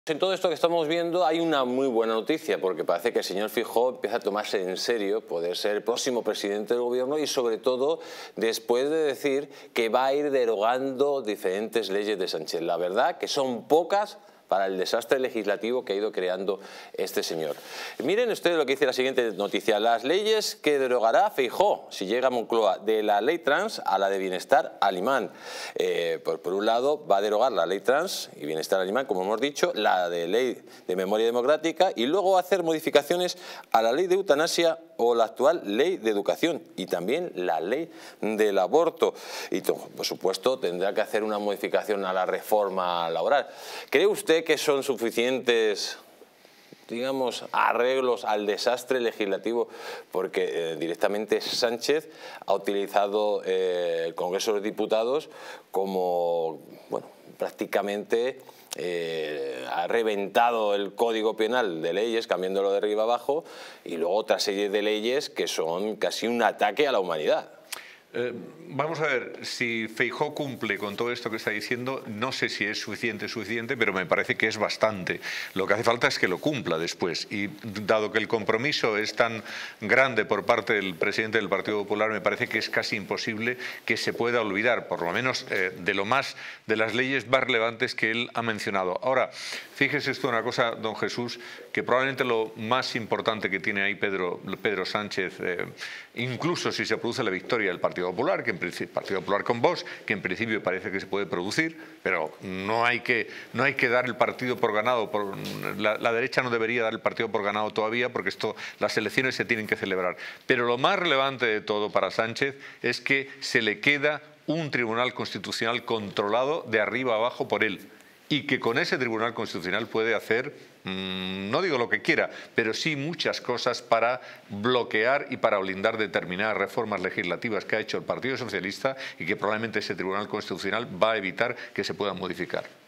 En todo esto que estamos viendo hay una muy buena noticia, porque parece que el señor Feijóo empieza a tomarse en serio poder ser el próximo presidente del gobierno y sobre todo después de decir que va a ir derogando diferentes leyes de Sánchez. La verdad que son pocas para el desastre legislativo que ha ido creando este señor. Miren ustedes lo que dice la siguiente noticia. Las leyes que derogará Feijóo si llega a Moncloa, de la ley trans a la de bienestar alemán. Por un lado va a derogar la ley trans y bienestar alemán, como hemos dicho, la de ley de memoria democrática y luego va a hacer modificaciones a la ley de eutanasia o la actual ley de educación y también la ley del aborto. Y por supuesto tendrá que hacer una modificación a la reforma laboral. ¿Cree usted que son suficientes, digamos, arreglos al desastre legislativo? Porque directamente Sánchez ha utilizado el Congreso de los Diputados como, bueno, prácticamente ha reventado el Código Penal de leyes, cambiándolo de arriba abajo, y luego otra serie de leyes que son casi un ataque a la humanidad. Vamos a ver, si Feijóo cumple con todo esto que está diciendo, no sé si es suficiente, pero me parece que es bastante. Lo que hace falta es que lo cumpla después. Y dado que el compromiso es tan grande por parte del presidente del Partido Popular, me parece que es casi imposible que se pueda olvidar, por lo menos de las leyes más relevantes que él ha mencionado. Ahora, fíjese esto una cosa, don Jesús, que probablemente lo más importante que tiene ahí Pedro Sánchez, incluso si se produce la victoria del Partido Popular, Partido Popular con Vox, que en principio parece que se puede producir, pero no hay que dar el partido por ganado. La derecha no debería dar el partido por ganado todavía, porque las elecciones se tienen que celebrar. Pero lo más relevante de todo para Sánchez es que se le queda un Tribunal Constitucional controlado de arriba abajo por él, y que con ese Tribunal Constitucional puede hacer, no digo lo que quiera, pero sí muchas cosas para bloquear y para blindar determinadas reformas legislativas que ha hecho el Partido Socialista y que probablemente ese Tribunal Constitucional va a evitar que se puedan modificar.